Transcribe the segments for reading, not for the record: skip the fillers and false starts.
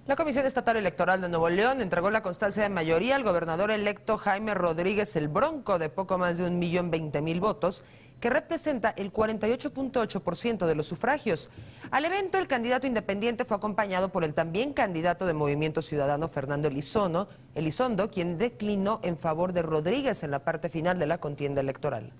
La Comisión Estatal Electoral de Nuevo León entregó la constancia de mayoría al gobernador electo Jaime Rodríguez el Bronco de poco más de 1.020.000 votos, que representa el 48.8% de los sufragios. Al evento, el candidato independiente fue acompañado por el también candidato de Movimiento Ciudadano, Fernando Elizondo, quien declinó en favor de Rodríguez en la parte final de la contienda electoral.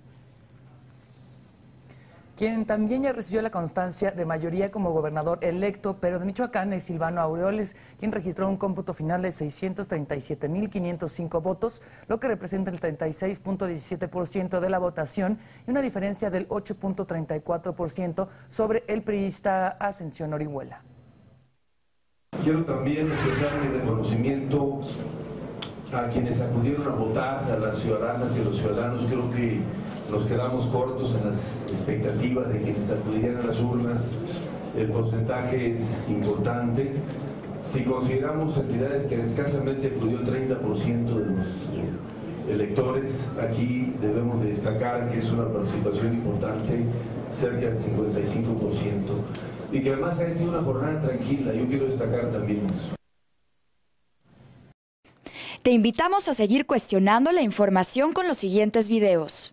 Quien también ya recibió la constancia de mayoría como gobernador electo, pero de Michoacán, es Silvano Aureoles, quien registró un cómputo final de 637.505 votos, lo que representa el 36.17% de la votación y una diferencia del 8.34% sobre el priista Ascensión Orihuela. Quiero también expresar mi reconocimiento a quienes acudieron a votar, a las ciudadanas y a los ciudadanos. Creo que nos quedamos cortos en las expectativas de quienes acudirían a las urnas. El porcentaje es importante. Si consideramos entidades que escasamente acudió el 30% de los electores, aquí debemos de destacar que es una participación importante, cerca del 55%, y que además ha sido una jornada tranquila. Yo quiero destacar también eso. Te invitamos a seguir cuestionando la información con los siguientes videos.